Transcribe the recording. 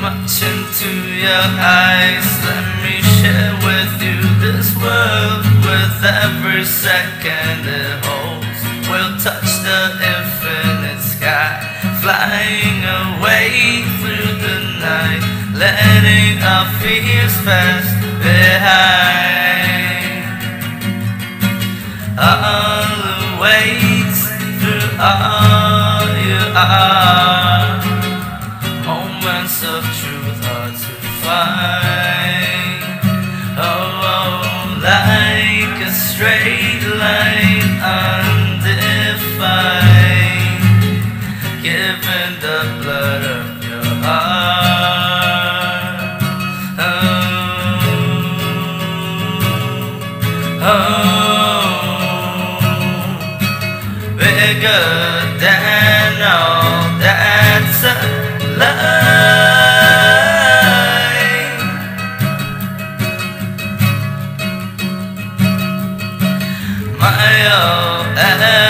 much into your eyes. Let me share with you this world. With every second it holds, we'll touch the infinite sky, flying away through the night, letting our fears pass behind. All the ways through all you are, moments of truth hard to find. Oh, like a straight line undefined, given the blood of your heart. Bigger than all that's alive. My all